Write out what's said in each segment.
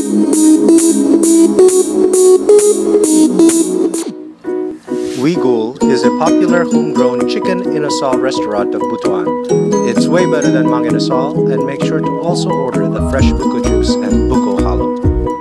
Wigul is a popular homegrown chicken inasal restaurant of Butuan. It's way better than Mang Inasal, and make sure to also order the fresh buko juice and buko halo.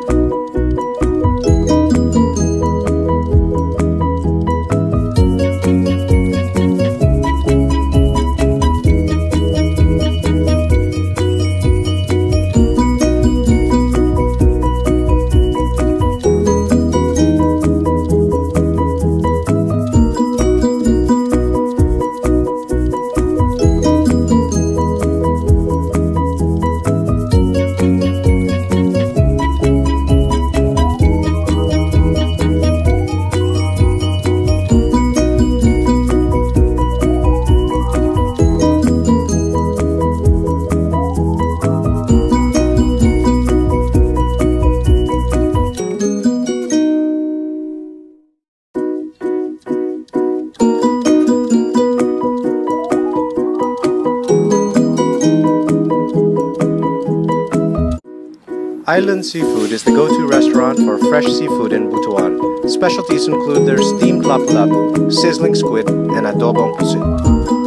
Island Seafood is the go-to restaurant for fresh seafood in Butuan. Specialties include their steamed lapu-lapu, sizzling squid, and adobong pusit.